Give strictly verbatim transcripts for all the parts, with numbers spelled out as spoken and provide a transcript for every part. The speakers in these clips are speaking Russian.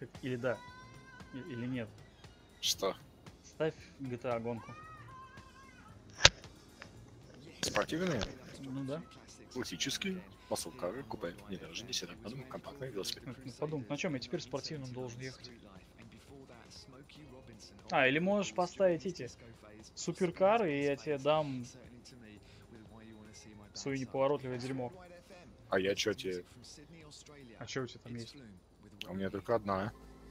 нафиг. Или да, и- или нет. Что? Ставь джи ти эй гонку. Спортивные? Ну да. Классические? Маслкары, купе, внедорожники, седан, компактный велосипед. Ну, ну, подумай, на чем я теперь спортивным должен ехать? А, или можешь поставить эти суперкары, и я тебе дам свое неповоротливое дерьмо. А я чё тебе? А что у тебя там есть? А у меня только одна.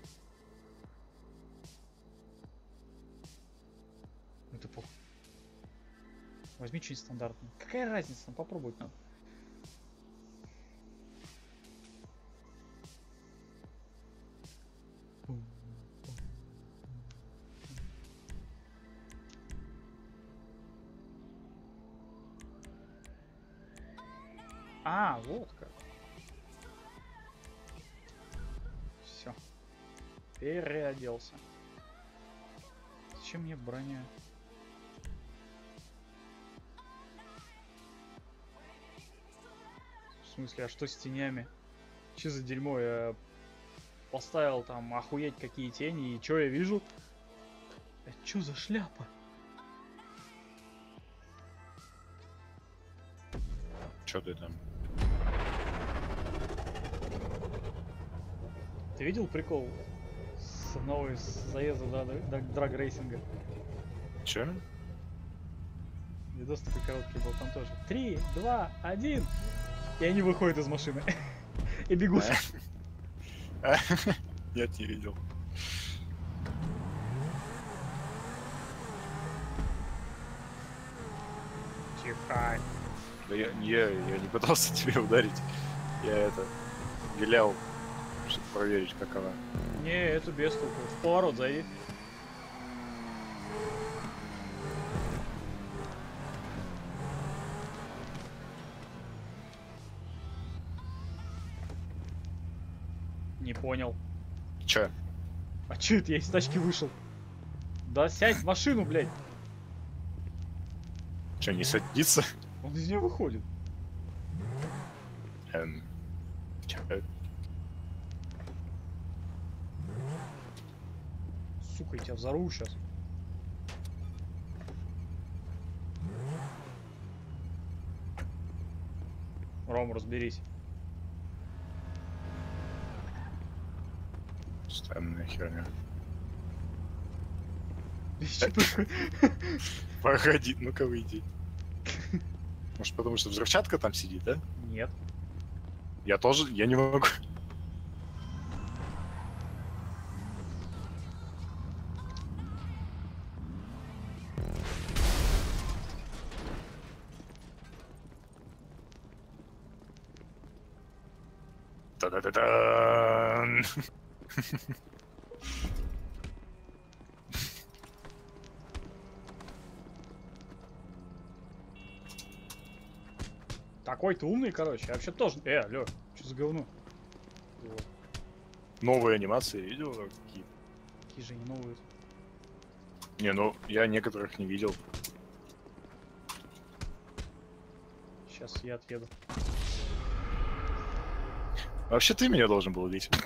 Ну ты похуй. Возьми что-нибудь стандартное. Какая разница? Ну попробовать надо. А, вот как. Все. Переоделся. Зачем мне броня? В смысле, а что с тенями? Че за дерьмо? Я поставил там охуеть какие тени, и что я вижу? Это что за шляпа? Чё ты там? Ты видел прикол с одного из заездов до, до драг-рейсинга? Чё? Видос такой короткий был, там тоже. Три, два, один. И они выходят из машины. И бегут. Я не видел. Чихай. Да я, я, я не пытался тебя ударить. Я это вилял, чтобы проверить, как она. Не, это без толку. В поворот зайди. Не понял. Чё? А чё это я из тачки вышел? Да сядь в машину, блядь. Чё, не садится? Он из нее выходит. Эм, чё? Сука, я тебя взорву сейчас. Ром, разберись. Странная херня. Чё такое? Погоди, ну-ка выйди. Может, потому что взрывчатка там сидит, да? Нет. Я тоже, я не могу. Та-да-да-дан! Такой ты умный, короче. Я вообще тоже... Э, алё, что за говно? Вот. Новые анимации видел? Какие? Какие же они новые. Не, ну, я некоторых не видел. Сейчас я отъеду. Вообще ты меня должен был убить.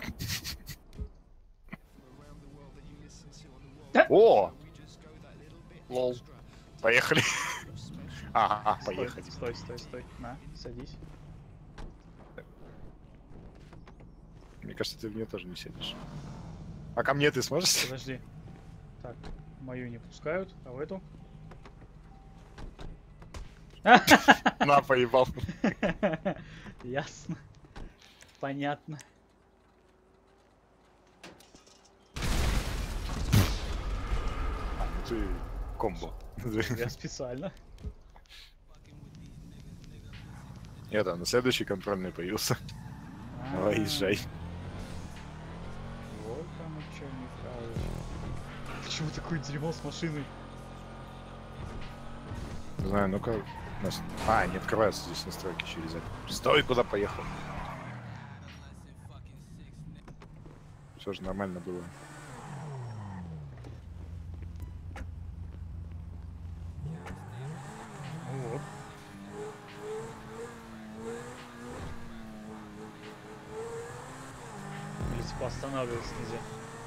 Да? О! Лол. Поехали. Ага, Стой, поехали. Стой, стой, стой. На, садись. Мне кажется, ты в нее тоже не сядешь. А ко мне ты сможешь? Подожди. Так, мою не пускают, а в эту? На, поебал. Ясно. Понятно. А, ну ты комбо. Я специально. Я там на следующий контрольный появился. Давай, езжай. Вот оно чё, Михаил. Почему такое дерьмо с машиной? Не знаю, ну-ка. Нас... А, не открываются здесь настройки через это. Стой, куда поехал. Все же нормально было. Вот. Или типа останавливаться нельзя.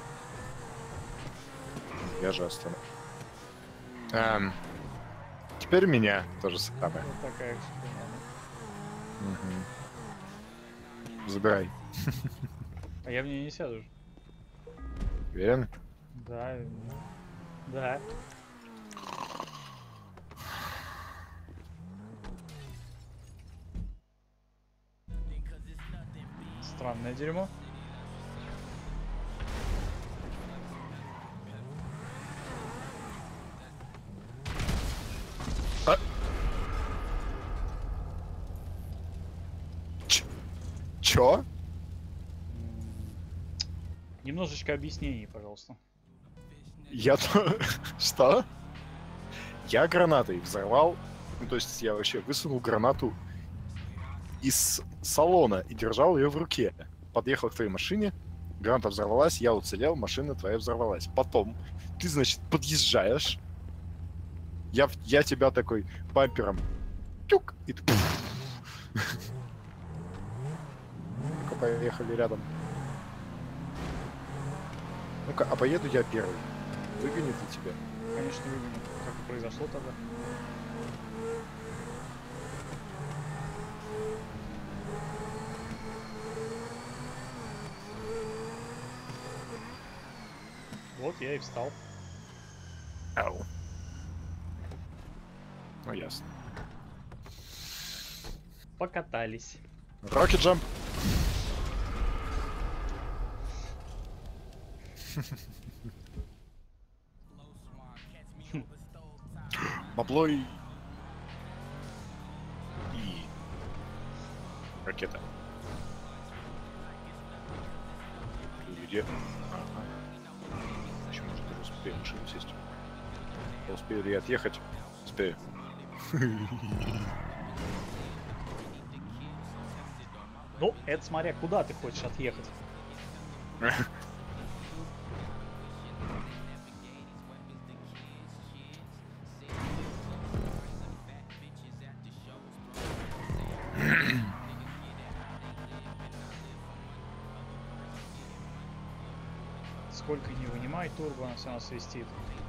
Я же остановил. Эм, теперь меня тоже самое. Вот такая хуйня. Угу. Забирай. А я в нее не сяду же. Уверен? Да, да. Странное дерьмо. А... Ч... Чё? Немножечко объяснений, пожалуйста. Я то... Что? Я гранатой взорвал. Ну, то есть я вообще высунул гранату из салона и держал ее в руке. Подъехал к твоей машине, граната взорвалась, я уцелел, машина твоя взорвалась. Потом ты, значит, подъезжаешь, я, я тебя такой бампером тюк, и ты... Ну-ка, поехали рядом. Ну-ка, а поеду я первый. Выгонит ли тебя? Конечно, выгоню. Как и произошло тогда. Вот я и встал. Ау. Ну, ясно. Покатались. Rocket jump. Бабло и... и... ракета. Где? Ага. Еще может даже успею машину сесть. Я успею ли я отъехать? Успею. Ну, это смотря куда ты хочешь отъехать. Сколько не вынимай турбо, она все равно свистит.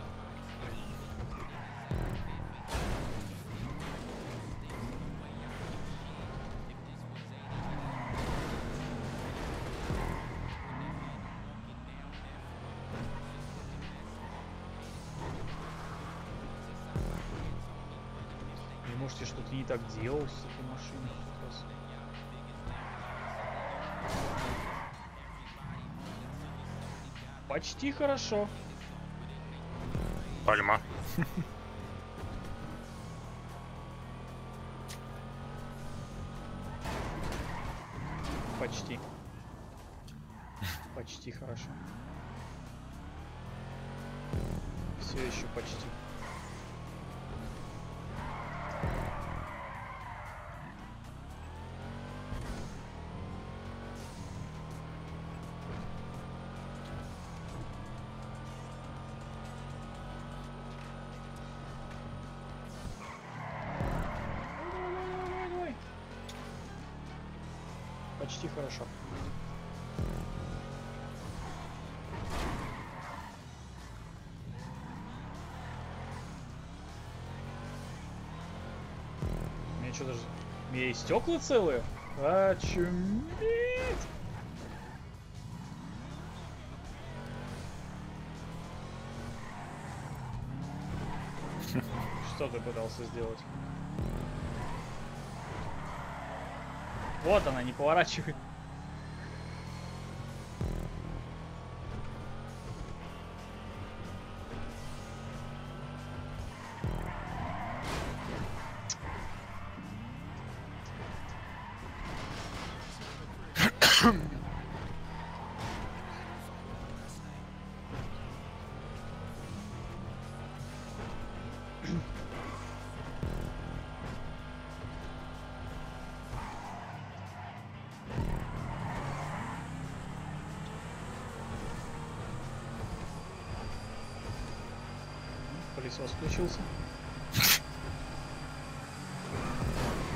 И может я что-то не так делал с этой машиной сейчас. Почти хорошо. Пальма. Почти. Почти хорошо. Все еще почти. Почти хорошо. У меня что даже... У меня и стекла целые? Очуметь! Что ты пытался сделать? Вот она, не поворачивай. Пылесос включился.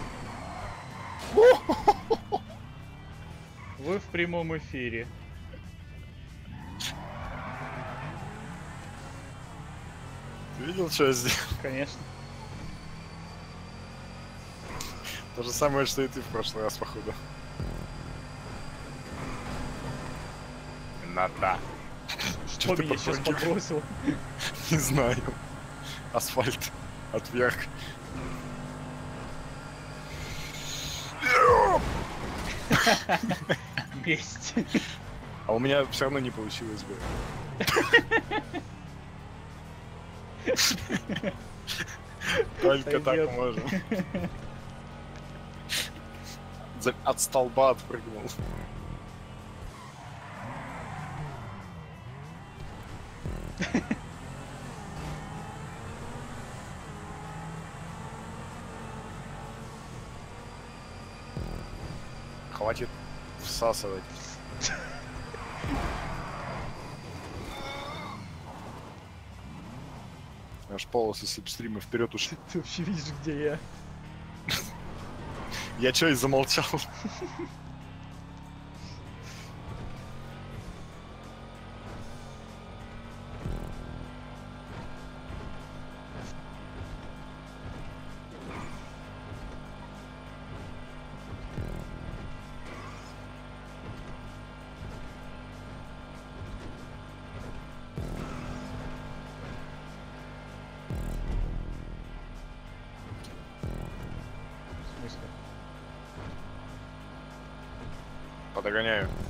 Вы в прямом эфире. Видел, что я сделал? Конечно. То же самое, что и ты в прошлый раз, походу. Надо. Что ты меня сейчас подпрыгиваешь? подбросил? Не знаю. Асфальт отверг. Месть. А у меня все равно не получилось бы. Только так Сойдёт. можно. За- От столба отпрыгнул. Хватит всасывать. Аж полосы слепстрима вперед ушли. Ты вообще видишь, где я? Я чё и замолчал. В смысле? Подгоняю.